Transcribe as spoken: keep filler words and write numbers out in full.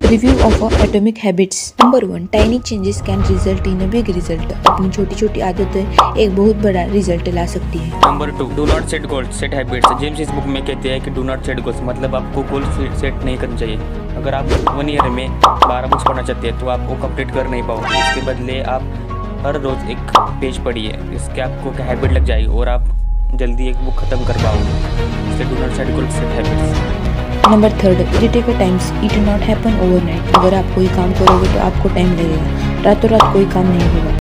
Review of atomic habits. Number one, tiny changes can result in a big result. अपनी छोटी छोटी आदतें एक बहुत बड़ा रिजल्ट ला सकती है। Number two, do not set goals, set habits. James इस बुक में कहते हैं कि डू नॉट सेट गोल्स मतलब आपको गोल सेट नहीं करना चाहिए। अगर आप वन ईयर में बारह बुक्स पढ़ना चाहते हैं तो आप वो कंप्लीट कर नहीं पाओगे। इसके बदले आप हर रोज़ एक पेज पढ़िए, इसके आपको हैबिट लग जाएगी और आप जल्दी एक बुक खत्म कर पाओगे। इसलिए do not set goals, set habits. Number third, it take a times, it not happen overnight. अगर आप कोई काम करोगे तो आपको टाइम लगेगा, रातों रात कोई काम नहीं होगा।